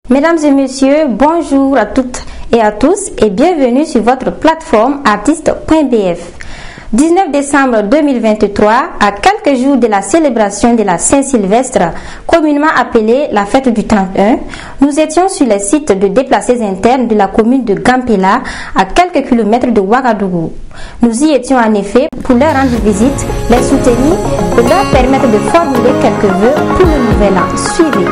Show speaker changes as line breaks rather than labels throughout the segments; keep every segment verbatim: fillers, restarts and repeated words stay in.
Mesdames et messieurs, bonjour à toutes et à tous et bienvenue sur votre plateforme artiste point b f. dix-neuf décembre deux mille vingt-trois, à quelques jours de la célébration de la Saint-Sylvestre, communément appelée la fête du trente et un, nous étions sur les sites de déplacés internes de la commune de Gampela, à quelques kilomètres de Ouagadougou. Nous y étions en effet pour leur rendre visite, les soutenir et leur permettre de formuler quelques vœux pour le nouvel an. Suivez.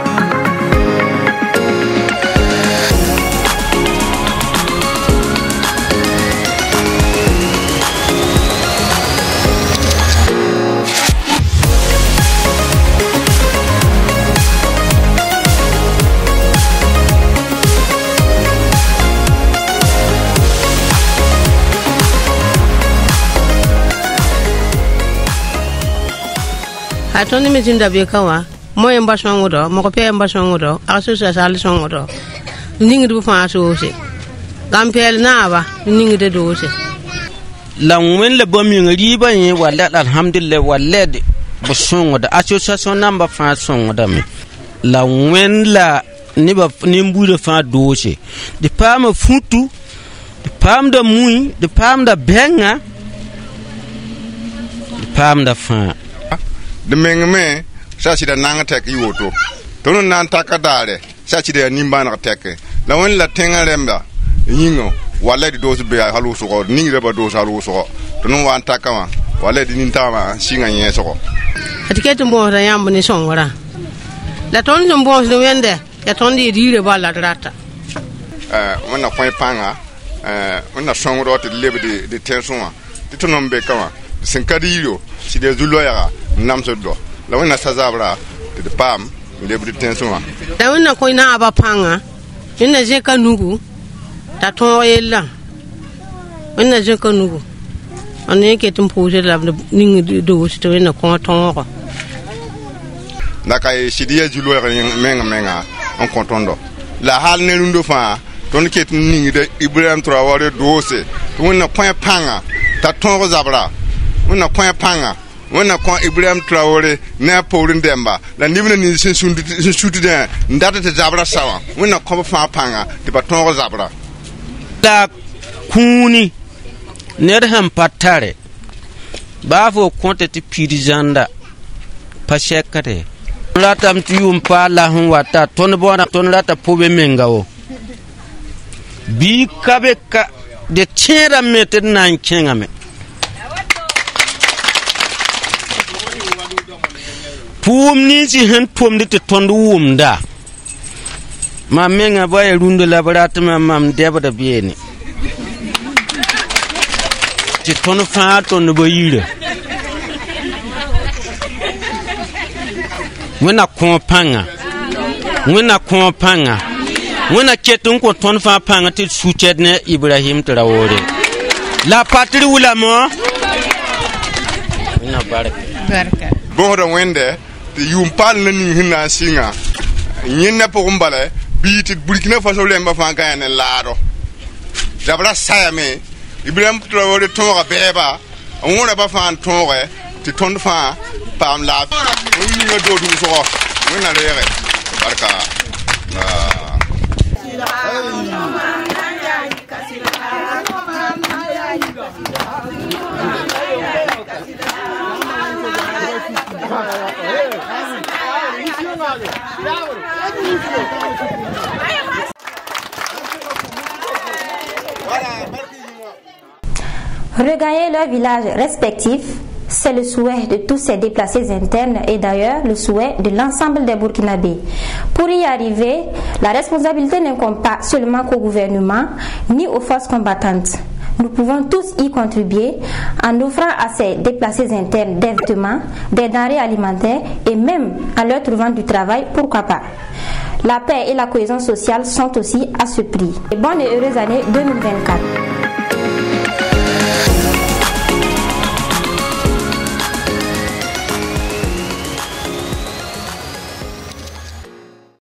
Atoni metinda bekawa moye mbasongodo moko pe mbasongodo asusa sal songodo ningi du fa soose gampel naaba ningi de doose
la wen le bomi ngri ba yin wala alhamdulillah wala de bosongodo association namba fa songodo me la wen la ni ba ni mbude fa doose de pam futu de pam da mui de pam da benga de pam da fa
de mengme sa sida nanga tek yoto tono nan takadare sa sida nimbana tek la won la tenga remba yingo wala di dosu be halu so ni reba dosu halu so tono wan takama wala di nintama singa yeso ko
atiketo mbo ta yambo ni songora la ton no mbo no wende ya ton di dire bala rata
eh wona point panga eh wona songoro te lebe de de tension ti tono be kama sinkadiro si de zuloya namso do la wona sazabra de pam le bu tension
la wona ko ina aba panga ina je kanugu ta ton yella wona je kanugu ane ke tum projet la ningi do si to ina ko ton ko
la kay si de zuloya menga menga on kontondo la hal ne lundo fa ton ke ningi de Ibrahim Traoré dose wona point panga ta ton zabra wona point panga wona ko Ibrahim Traoré na Pauline Demba la nibna ni sin sundu sin sutu de ndata te zabra sawa wona ko fa panga te baton zabra
la kuni nerham patare bafo konte ti pirizanda pashekate latam tiyum pa la hon wata ton bona ton lata pobe mengawo bi kabe ka de tera meter nan kengame pum ni si hen pum de te tondu wumda ma menga baye runde labarat ma mam deba da bieni ti tonu fa tonu bayire wena kompanga wena kompanga wena ketun ko tonu fa panga ti sucedne Ibrahim Traoré la patrie ulama ina baraka
baraka
bohdo wende yum pal nani hinna singa nyinna po gumbale biiti Burkina Faso lemba fa gaane laado dabra sayame Ibrahim Traoré tonga beba wona ba fa tonga ti tondu fa pam la ni nga do du so wona lere barka
Regagner leur village respectif, c'est le souhait de tous ces déplacés internes et d'ailleurs le souhait de l'ensemble des Burkinabés. Pour y arriver, la responsabilité n'incombe pas seulement qu'au gouvernement ni aux forces combattantes. Nous pouvons tous y contribuer en offrant à ces déplacés internes des vêtements, des denrées alimentaires et même en leur trouvant du travail, pourquoi pas. La paix et la cohésion sociale sont aussi à ce prix. Et bonne et heureuse année deux mille vingt-quatre.